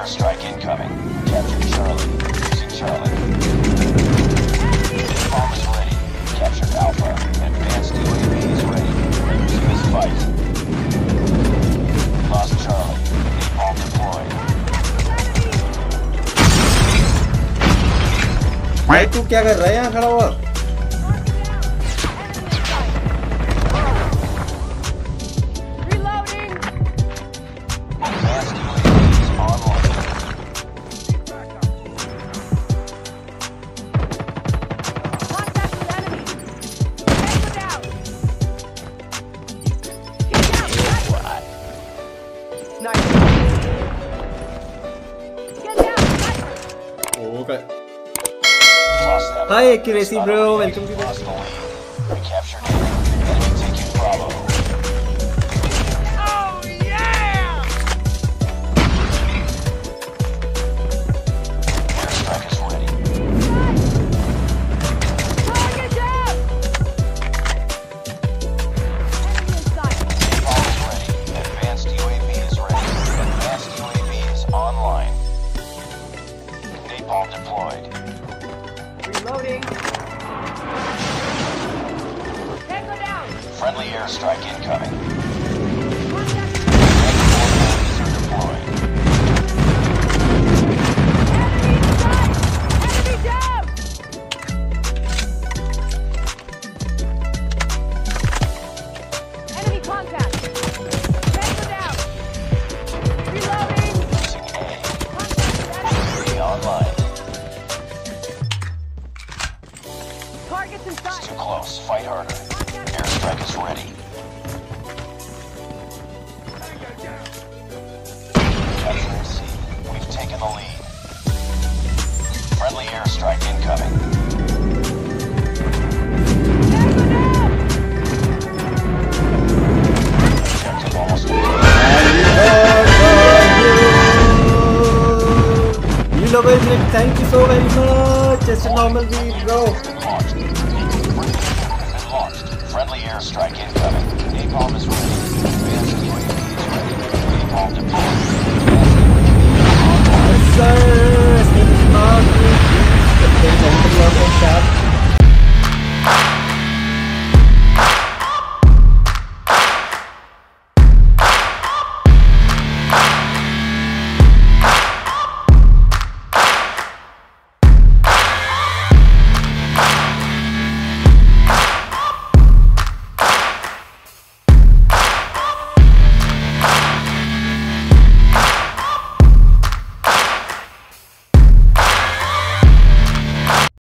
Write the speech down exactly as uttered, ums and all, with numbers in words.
airstrike incoming. Capture Charlie. Losing Charlie. Bomb is ready. Captured Alpha. Advanced U A V is ready. Losing this fight. Lost Charlie. Bomb deployed. भाई तू क्या कर रहा है यहाँ खड़ा हुआ? Hi accuracy bro, welcome to the We captured him. Enemy taking Bravo. Oh yeah! Airstrike is ready. Target down! Enemy in sight. Bomb is ready. Advanced U A V is ready. Advanced U A V is online. Napalm deployed. Reloading. Tango down. Friendly airstrike incoming. Contact. Enemies are deployed. Enemy in sight. Enemy down. Enemy contact. Tango down. Reloading. Losing A. Contact with enemy. Three online. Targets in It's sight. too close. Fight harder. Airstrike is ready. Capturing C. We've taken the lead. Friendly airstrike incoming. Tango down. Objective almost You love it, thank you so very much. Just a normal beat bro. launched. Been launched. Friendly airstrike incoming. Napalm is ready.